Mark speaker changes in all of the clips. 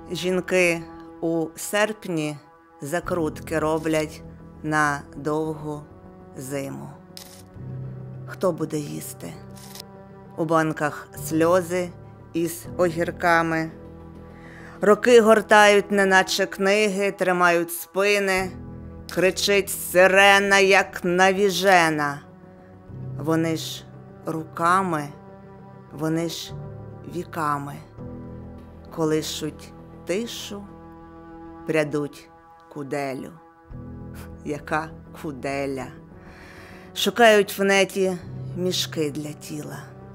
Speaker 1: Жінки у серпні закрутки роблять на довгу зиму. Хто буде їсти? У банках сльози із огірками. Роки гортають, неначе книги, тримають спини. Кричить сирена, як навіжена. Вони ж руками, вони ж віками колишуть тишу, прядуть куделю. Яка куделя? Шукають в неті мішки для тіла.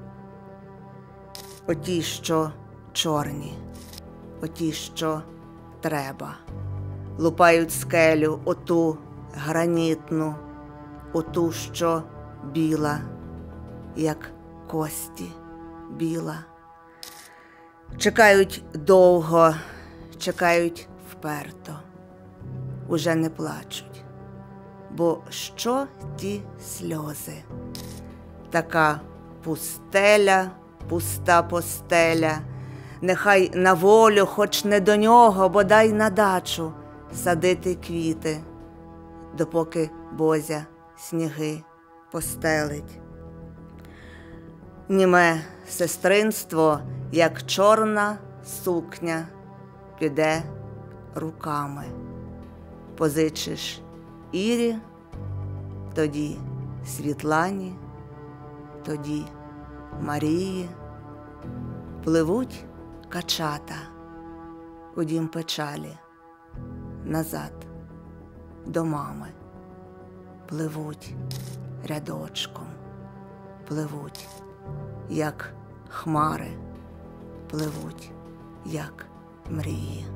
Speaker 1: Оті, що чорні, оті, що треба. Лупають скелю, оту гранітну, оту, що біла, як кості біла. Чекають довго, чекають вперто, уже не плачуть. Бо що ті сльози? Така пустеля, пуста постеля, нехай на волю, хоч не до нього, бодай на дачу садити квіти, допоки Бозя сніги постелить. Німе сестринство, як чорна сукня, піде руками. Позичиш Ірі, тоді Світлані, тоді Марії. Пливуть качата у дім печалі, назад до мами. Пливуть рядочком, пливуть, як хмари, пливуть, як мрії.